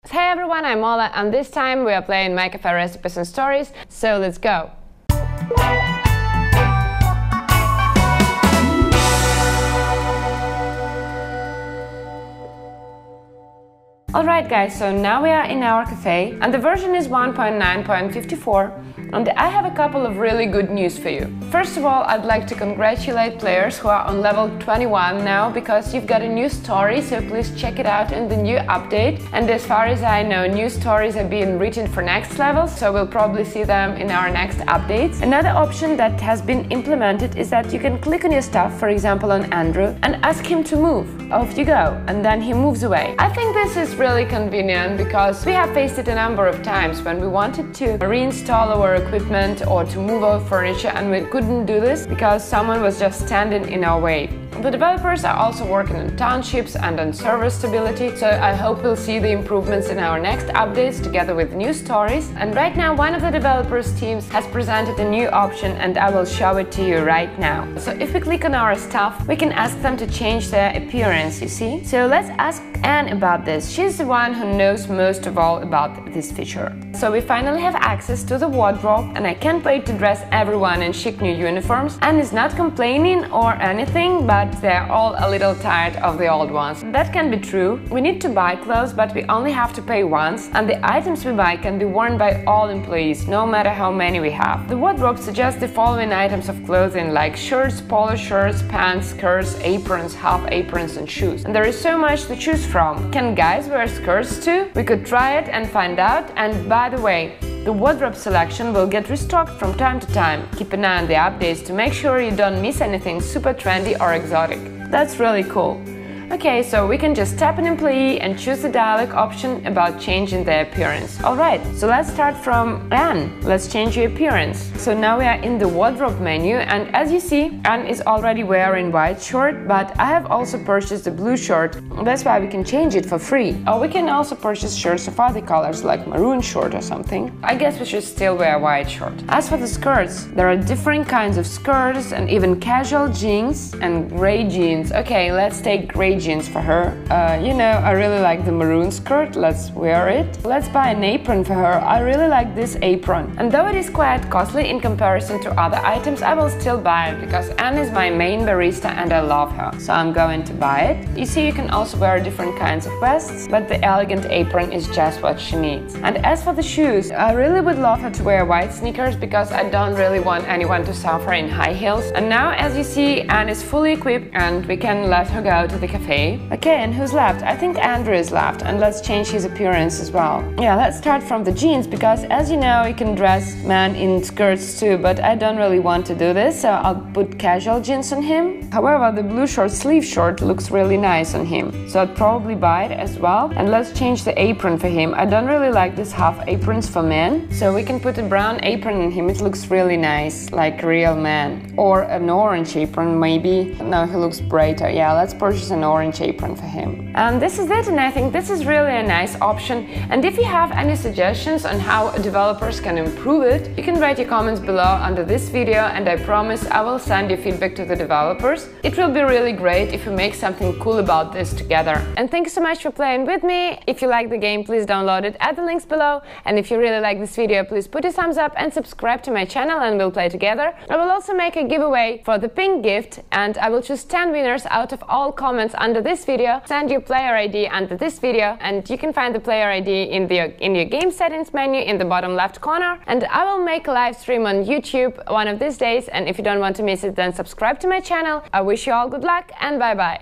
Hey everyone, I'm Ola, and this time we are playing My Cafe Recipes and Stories, so let's go! Alright guys, so now we are in our cafe and the version is 1.9.54 and I have a couple of really good news for you. First of all, I'd like to congratulate players who are on level 21 now because you've got a new story, so please check it out in the new update. And as far as I know, new stories are being written for next levels, so we'll probably see them in our next updates. Another option that has been implemented is that you can click on your stuff, for example on Andrew, and ask him to move. Off you go, and then he moves away. I think this is really convenient because we have faced it a number of times when we wanted to reinstall our equipment or to move our furniture and we couldn't do this because someone was just standing in our way. The developers are also working on townships and on server stability, so I hope we'll see the improvements in our next updates together with new stories. And right now one of the developers' teams has presented a new option and I will show it to you right now. So if we click on our stuff, we can ask them to change their appearance, you see? So let's ask Anne about this. She's the one who knows most of all about this feature. So we finally have access to the wardrobe and I can't wait to dress everyone in chic new uniforms. Anne is not complaining or anything, but they're all a little tired of the old ones. That can be true. We need to buy clothes, but we only have to pay once, and the items we buy can be worn by all employees, no matter how many we have. The wardrobe suggests the following items of clothing like shirts, polo shirts, pants, skirts, aprons, half aprons and shoes. And there is so much to choose from. Can guys wear skirts too? We could try it and find out. And by the way, the wardrobe selection will get restocked from time to time. Keep an eye on the updates to make sure you don't miss anything super trendy or exotic. That's really cool. Okay, so we can just tap an employee and choose the dialog option about changing their appearance. Alright, so let's start from Anne. Let's change your appearance. So now we are in the wardrobe menu and as you see, Anne is already wearing white shirt, but I have also purchased a blue shirt. That's why we can change it for free. Or we can also purchase shirts of other colors like maroon shirt or something. I guess we should still wear white shirt. As for the skirts, there are different kinds of skirts and even casual jeans and gray jeans. Okay, let's take gray jeans for her. You know, I really like the maroon skirt. Let's wear it. Let's buy an apron for her. I really like this apron. And though it is quite costly in comparison to other items, I will still buy it because Anne is my main barista and I love her. So I'm going to buy it. You see, you can also wear different kinds of vests, but the elegant apron is just what she needs. And as for the shoes, I really would love her to wear white sneakers because I don't really want anyone to suffer in high heels. And now, as you see, Anne is fully equipped and we can let her go to the cafe. Okay, and who's left? I think Andrew is left, and let's change his appearance as well. Yeah, let's start from the jeans, because as you know, you can dress men in skirts too, but I don't really want to do this, so I'll put casual jeans on him. However, the blue short sleeve shirt looks really nice on him, so I'd probably buy it as well. And let's change the apron for him. I don't really like this half aprons for men, so we can put a brown apron on him. It looks really nice, like a real man. Or an orange apron, maybe. No, he looks brighter. Yeah, let's purchase an orange apron for him. And this is it, and I think this is really a nice option. And if you have any suggestions on how developers can improve it, you can write your comments below under this video and I promise I will send you feedback to the developers. It will be really great if we make something cool about this together. And thank you so much for playing with me. If you like the game, please download it at the links below. And if you really like this video, please put a thumbs up and subscribe to my channel and we'll play together. I will also make a giveaway for the pink gift and I will choose 10 winners out of all comments under this video. Send your player ID under this video and you can find the player ID in your game settings menu in the bottom left corner. And I will make a live stream on YouTube one of these days, and if you don't want to miss it, then subscribe to my channel. I wish you all good luck and bye bye.